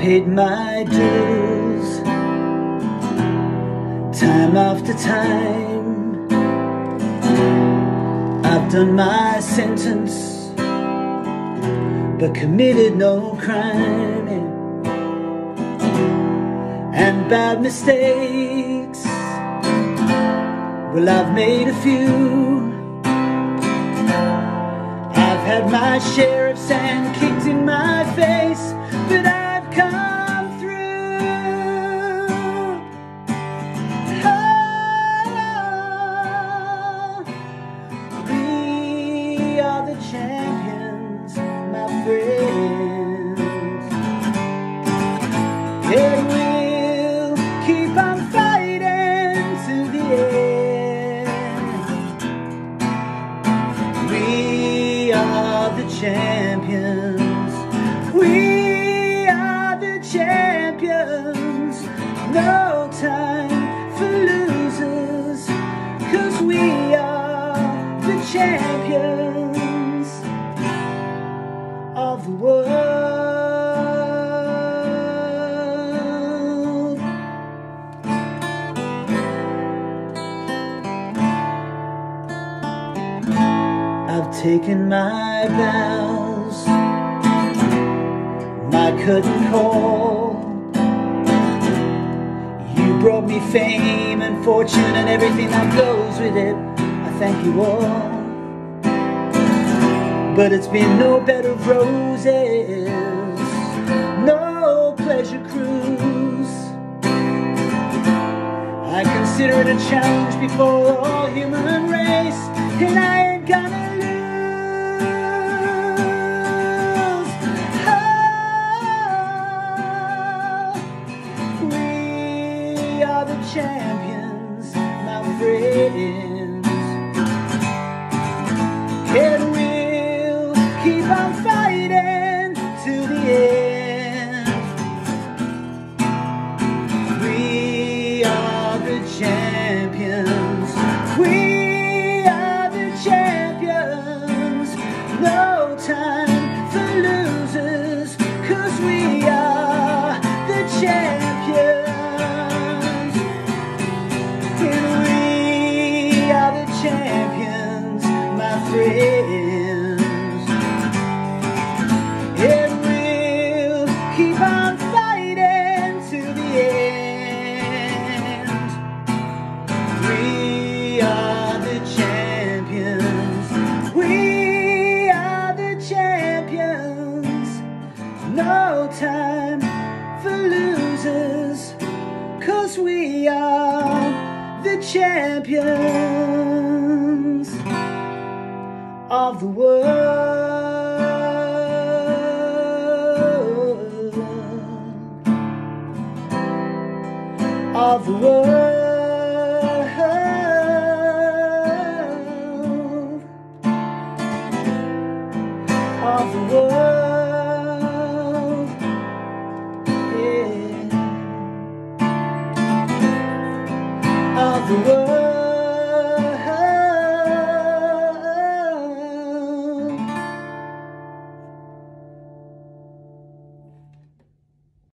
paid my dues time after time. I've done my sentence but committed no crime, and bad mistakes, well, I've made a few. I've had my share of sand kicked in my face, but I've come through. Oh, we are the champions, my friends. Yeah, we'll keep on fighting to the end. We are the champions. We are the champions. No time for losers, 'cause we are the champions of the world. I've taken my vows, my curtain call. You brought me fame and fortune and everything that goes with it. I thank you all, but it's been no bed of roses, no pleasure cruise. I consider it a challenge before all human race, and I ain't gonna lose. Oh, we are the champions, my friends, and we'll keep on fighting to the end. We are the champions. We are the champions. No time for losers, 'cause we are the champions. And we are the champions, my friends. And we'll keep on fighting to the end. We are the champions. We are the champions. No time for losers, 'cause we are the champions of the world. Of the world.